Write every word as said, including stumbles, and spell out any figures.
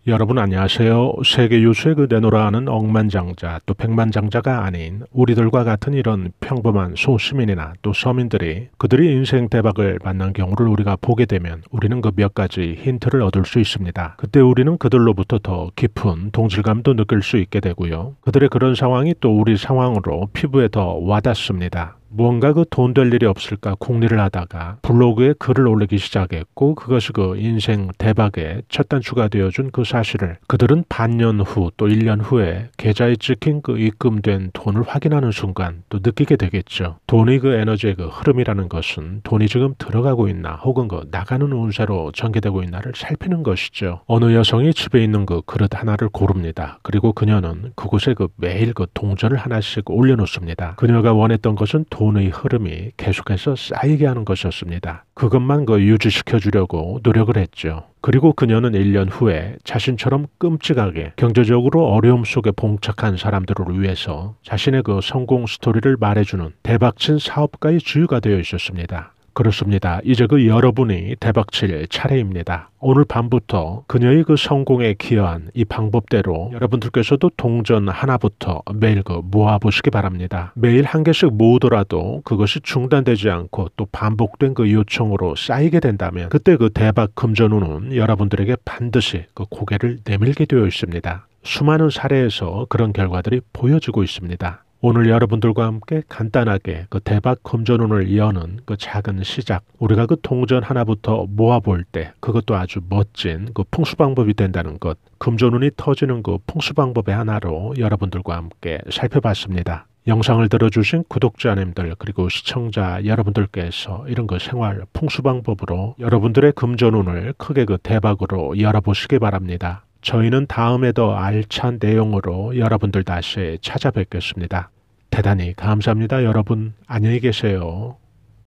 여러분 안녕하세요. 세계 유수의 그 내노라 하는 억만장자 또 백만장자가 아닌 우리들과 같은 이런 평범한 소시민이나 또 서민들이 그들이 인생 대박을 만난 경우를 우리가 보게 되면 우리는 그 몇 가지 힌트를 얻을 수 있습니다. 그때 우리는 그들로부터 더 깊은 동질감도 느낄 수 있게 되고요. 그들의 그런 상황이 또 우리 상황으로 피부에 더 와닿습니다. 무언가 그 돈 될 일이 없을까 궁리를 하다가 블로그에 글을 올리기 시작했고 그것이 그 인생 대박의 첫 단추가 되어준 그 사실을 그들은 반년 후 또 일 년 후에 계좌에 찍힌 그 입금된 돈을 확인하는 순간 또 느끼게 되겠죠. 돈이 그 에너지의 그 흐름이라는 것은 돈이 지금 들어가고 있나 혹은 그 나가는 운세로 전개되고 있나를 살피는 것이죠. 어느 여성이 집에 있는 그 그릇 하나를 고릅니다. 그리고 그녀는 그곳에 그 매일 그 동전을 하나씩 올려놓습니다. 그녀가 원했던 것은 돈의 흐름이 계속해서 쌓이게 하는 것이었습니다. 그것만 그 유지시켜 주려고 노력을 했죠. 그리고 그녀는 일 년 후에 자신처럼 끔찍하게 경제적으로 어려움 속에 봉착한 사람들을 위해서 자신의 그 성공 스토리를 말해주는 대박친 사업가의 주유가 되어 있었습니다. 그렇습니다. 이제 그 여러분이 대박칠 차례입니다. 오늘 밤부터 그녀의 그 성공에 기여한 이 방법대로 여러분들께서도 동전 하나부터 매일 그 모아보시기 바랍니다. 매일 한 개씩 모으더라도 그것이 중단되지 않고 또 반복된 그 요청으로 쌓이게 된다면 그때 그 대박 금전운은 여러분들에게 반드시 그 고개를 내밀게 되어 있습니다. 수많은 사례에서 그런 결과들이 보여지고 있습니다. 오늘 여러분들과 함께 간단하게 그 대박 금전운을 여는 그 작은 시작, 우리가 그 동전 하나부터 모아볼 때 그것도 아주 멋진 그 풍수방법이 된다는 것, 금전운이 터지는 그 풍수방법의 하나로 여러분들과 함께 살펴봤습니다. 영상을 들어주신 구독자님들 그리고 시청자 여러분들께서 이런 그 생활 풍수방법으로 여러분들의 금전운을 크게 그 대박으로 열어보시기 바랍니다. 저희는 다음에 더 알찬 내용으로 여러분들 다시 찾아뵙겠습니다. 대단히 감사합니다. 여러분 안녕히 계세요.